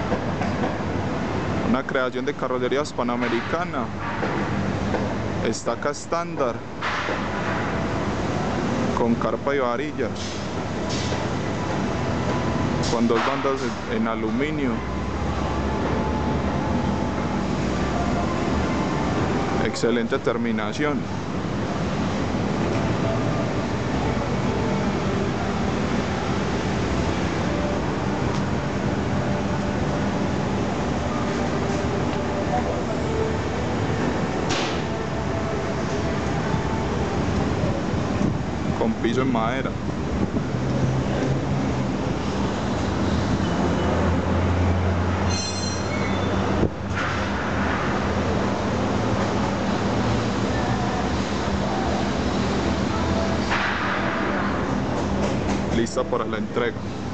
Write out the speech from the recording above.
Una creación de Carrocerías Panamericana. Estaca estándar con carpa y varillas, con dos bandas en aluminio. Excelente terminación. Con piso en madera. Lista para la entrega.